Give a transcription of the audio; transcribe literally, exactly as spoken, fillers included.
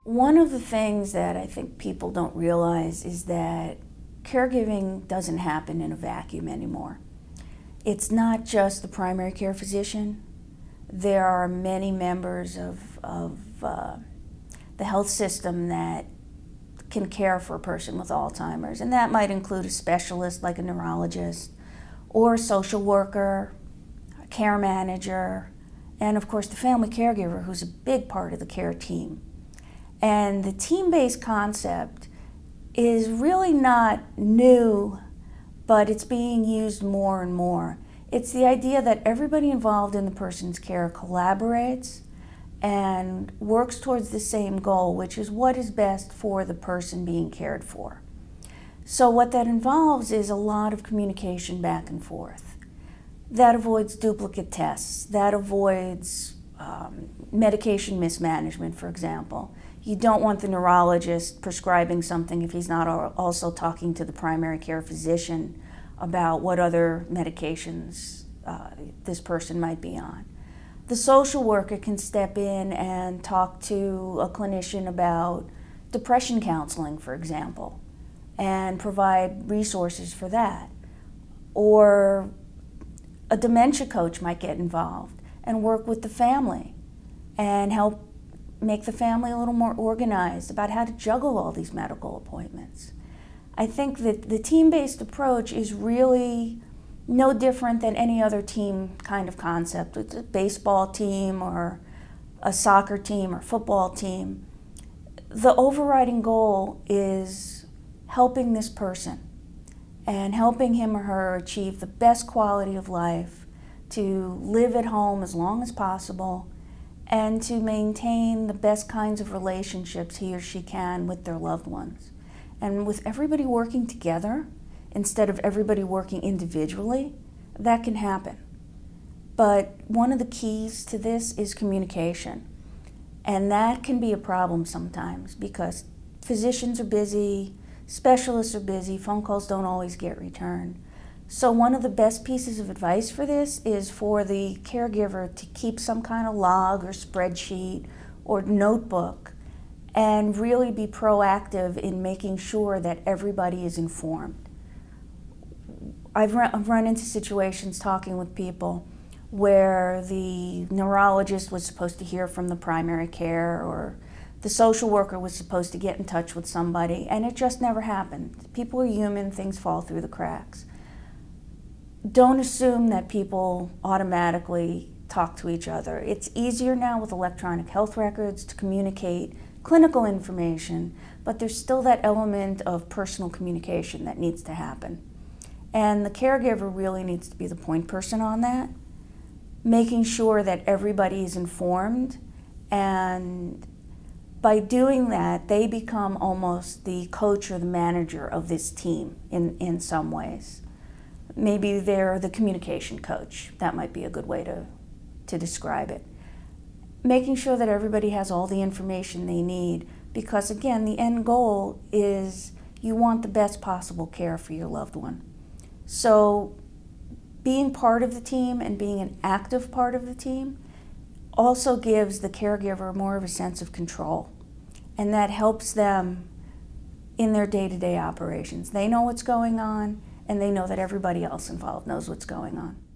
One of the things that I think people don't realize is that caregiving doesn't happen in a vacuum anymore. It's not just the primary care physician. There are many members of, of uh, the health system that can care for a person with Alzheimer's, and that might include a specialist like a neurologist, or a social worker, a care manager, and of course the family caregiver, who's a big part of the care team. And the team-based concept is really not new, but it's being used more and more. It's the idea that everybody involved in the person's care collaborates and works towards the same goal, which is what is best for the person being cared for. So what that involves is a lot of communication back and forth. That avoids duplicate tests. That avoids um, medication mismanagement, for example. You don't want the neurologist prescribing something if he's not also talking to the primary care physician about what other medications uh, this person might be on. The social worker can step in and talk to a clinician about depression counseling, for example, and provide resources for that. Or a dementia coach might get involved and work with the family and help make the family a little more organized about how to juggle all these medical appointments. I think that the team-based approach is really no different than any other team kind of concept. It's a baseball team or a soccer team or football team. The overriding goal is helping this person and helping him or her achieve the best quality of life, to live at home as long as possible, and to maintain the best kinds of relationships he or she can with their loved ones. And with everybody working together, instead of everybody working individually, that can happen. But one of the keys to this is communication. And that can be a problem sometimes because physicians are busy, specialists are busy, phone calls don't always get returned. So one of the best pieces of advice for this is for the caregiver to keep some kind of log or spreadsheet or notebook and really be proactive in making sure that everybody is informed. I've run, I've run into situations talking with people where the neurologist was supposed to hear from the primary care, or the social worker was supposed to get in touch with somebody, and it just never happened. People are human, things fall through the cracks. Don't assume that people automatically talk to each other. It's easier now with electronic health records to communicate clinical information, but there's still that element of personal communication that needs to happen. And the caregiver really needs to be the point person on that, making sure that everybody is informed, and by doing that, they become almost the coach or the manager of this team in, in some ways. Maybe they're the communication coach. That might be a good way to, to describe it. Making sure that everybody has all the information they need, because again, the end goal is you want the best possible care for your loved one. So being part of the team and being an active part of the team also gives the caregiver more of a sense of control, and that helps them in their day-to-day operations. They know what's going on, and they know that everybody else involved knows what's going on.